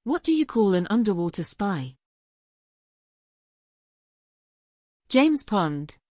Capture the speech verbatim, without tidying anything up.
What do you call an underwater spy? James Pond.